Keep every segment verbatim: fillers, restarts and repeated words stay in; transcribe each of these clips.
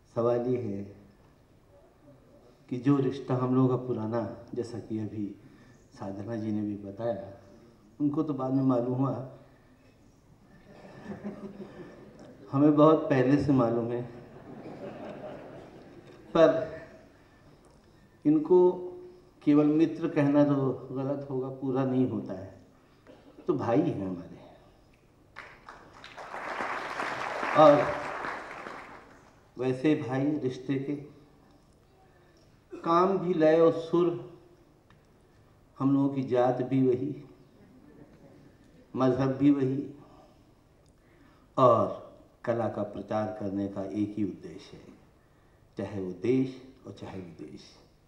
सवाल ये है कि जो रिश्ता हम लोगों का पुराना, जैसा कि अभी साधना जी ने भी बताया, उनको तो बाद में मालूम हुआ, हमें बहुत पहले से मालूम है, पर इनको केवल मित्र कहना तो गलत होगा, पूरा नहीं होता है, तो भाई हैं हमारे। और वैसे भाई रिश्ते के काम भी, लय और सुर, हम लोगों की जात भी वही, मजहब भी वही, और कला का प्रचार करने का एक ही उद्देश्य है, चाहे वो देश और चाहे विदेश।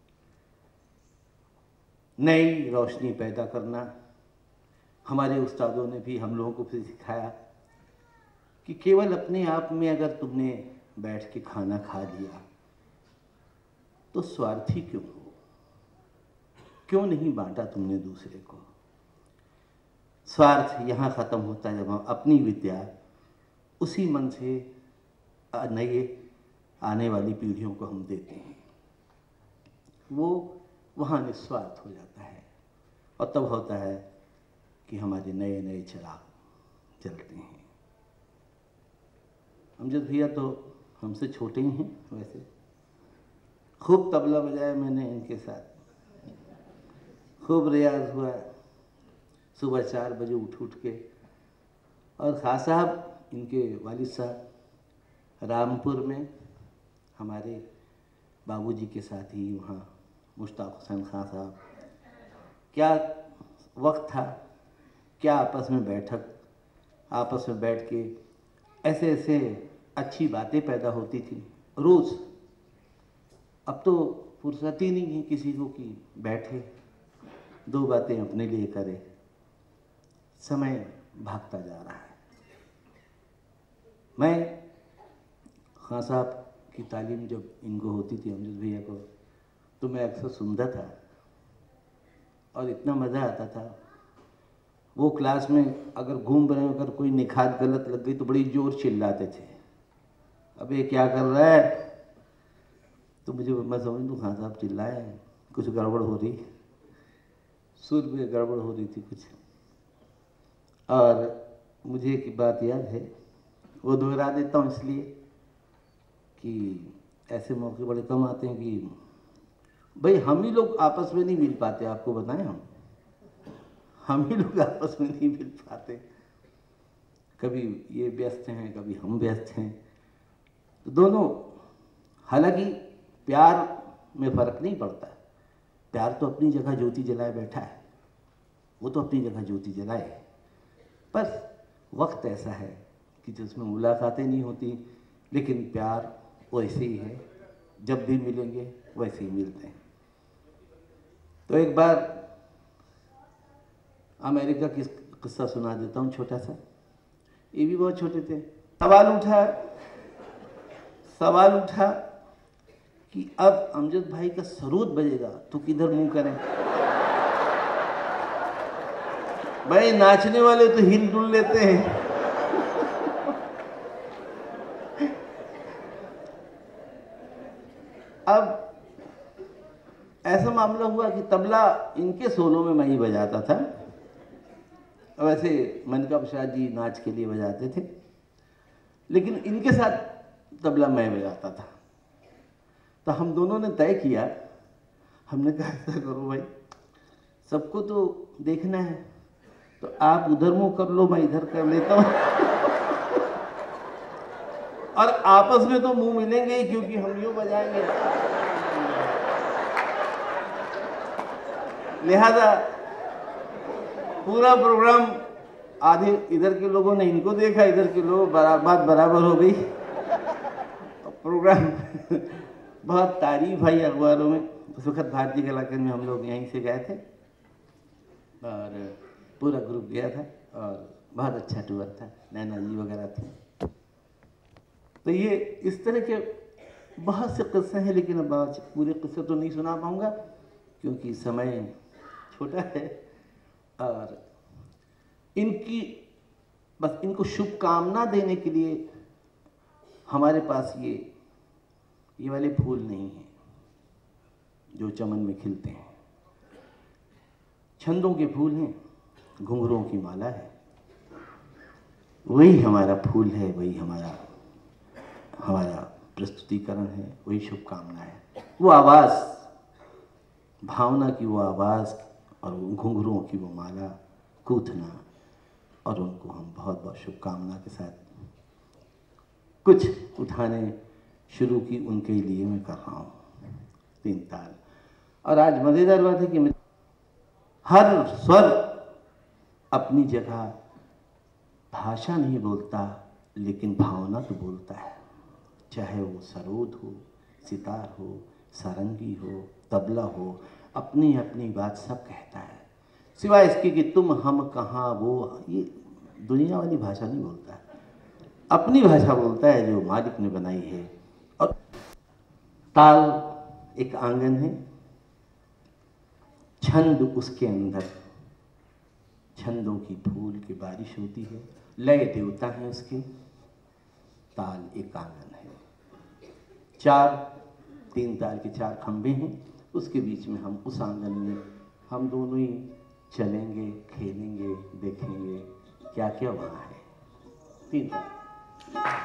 नई रोशनी पैदा करना। हमारे उस्तादों ने भी हम लोगों को फिर सिखाया कि केवल अपने आप में अगर तुमने बैठ के खाना खा लिया तो स्वार्थी क्यों हो, क्यों नहीं बांटा तुमने दूसरे को। स्वार्थ यहाँ खत्म होता है जब हम अपनी विद्या उसी मन से नए आने वाली पीढ़ियों को हम देते हैं, वो वहाँ निस्वार्थ हो जाता है, और तब होता है कि हमारे नए नए चिराग जलते हैं। अमजद भैया तो हमसे छोटे ही हैं, वैसे खूब तबला बजाया मैंने इनके साथ, खूब रियाज हुआ, सुबह चार बजे उठ उठ के। और खां साहब, इनके वालिद साहब रामपुर में हमारे बाबूजी के साथ ही वहाँ मुश्ताक हुसैन खां साहब, क्या वक्त था, क्या आपस में बैठक, आपस में बैठ के ऐसे ऐसे अच्छी बातें पैदा होती थी रोज़। अब तो फुर्सत ही नहीं है किसी को कि बैठे दो बातें अपने लिए करे, समय भागता जा रहा है। मैं खां साहब की तालीम जब इनको होती थी, अमजद भैया को, तो मैं अक्सर सुनता था और इतना मज़ा आता था। वो क्लास में अगर घूम रहे हो, अगर कोई निखात गलत लग गई तो बड़ी जोर चिल्लाते थे, अबे क्या कर रहा है। तो मुझे, मैं समझ लूँ खां साहब चिल्लाए, कुछ गड़बड़ हो रही, सुर में गड़बड़ हो रही थी कुछ। और मुझे एक बात याद है, वो दोहरा देता हूँ इसलिए कि ऐसे मौके बड़े कम आते हैं कि भाई हम ही लोग आपस में नहीं मिल पाते, आपको बताएं, हम हम ही लोग आपस में नहीं मिल पाते। कभी ये व्यस्त हैं, कभी हम व्यस्त हैं, तो दोनों, हालांकि प्यार में फ़र्क नहीं पड़ता, प्यार तो अपनी जगह ज्योति जलाए बैठा है, वो तो अपनी जगह ज्योति जलाए, पर वक्त ऐसा है कि जिसमें मुलाकातें नहीं होती, लेकिन प्यार वैसे ही है, जब भी मिलेंगे वैसे ही मिलते हैं। तो एक बार अमेरिका की किस्सा सुना देता हूँ छोटा सा, ये भी बहुत छोटे थे। सवाल उठा सवाल उठा कि अब अमजद भाई का सरूद बजेगा तो किधर मुंह करें। भाई नाचने वाले तो हिल डुल लेते हैं, अब ऐसा मामला हुआ कि तबला इनके सोलो में मैं ही बजाता था। वैसे मनका प्रसाद जी नाच के लिए बजाते थे, लेकिन इनके साथ तबला मैं बजाता था। तो हम दोनों ने तय किया, हमने कहा ऐसा करो भाई, सबको तो देखना है, तो आप उधर मुंह कर लो, मैं इधर कर लेता हूँ। और आपस में तो मुंह मिलेंगे ही, क्योंकि हम यूं बजाएंगे। लिहाजा पूरा प्रोग्राम, आधे इधर के लोगों ने इनको देखा, इधर के लोग बराबर, बात बराबर हो गई। प्रोग्राम बहुत तारीफ आई अखबारों में। उस वक्त भारतीय कलाकार में हम लोग यहीं से गए थे और पूरा ग्रुप गया था और बहुत अच्छा टूर था, नैना जी वगैरह थे। तो ये इस तरह के बहुत से किस्से हैं, लेकिन अब आज पूरे किस्से तो नहीं सुना पाऊँगा क्योंकि समय छोटा है। और इनकी बस इनको शुभकामना देने के लिए हमारे पास ये ये वाले फूल नहीं हैं जो चमन में खिलते हैं, छंदों के फूल हैं, घुंघरों की माला है। वही हमारा फूल है, वही हमारा हमारा प्रस्तुतिकरण है, वही शुभकामना है। वो आवाज़, भावना की वो आवाज़ और घुंघरों की वो माला गूंथना, और उनको हम बहुत बहुत शुभकामना के साथ कुछ उठाने शुरू की उनके लिए मैं कर रहा हूँ। तीन ताल। और आज मज़ेदार बात है कि मैं हर स्वर अपनी जगह भाषा नहीं बोलता, लेकिन भावना तो बोलता है। चाहे वो सरोद हो, सितार हो, सारंगी हो, तबला हो, अपनी अपनी बात सब कहता है, सिवाय इसके कि तुम हम कहाँ वो, ये दुनिया वाली भाषा नहीं बोलता है। अपनी भाषा बोलता है जो मालिक ने बनाई है। और ताल एक आंगन है, छंद उसके अंदर, छंदों की फूल की बारिश होती है, लय देवता है उसके। ताल एक आंगन है, चार तीन ताल के चार खंभे हैं, उसके बीच में हम उस आंगन में हम दोनों ही चलेंगे, खेलेंगे, देखेंगे क्या क्या वहाँ है। तीन ताल।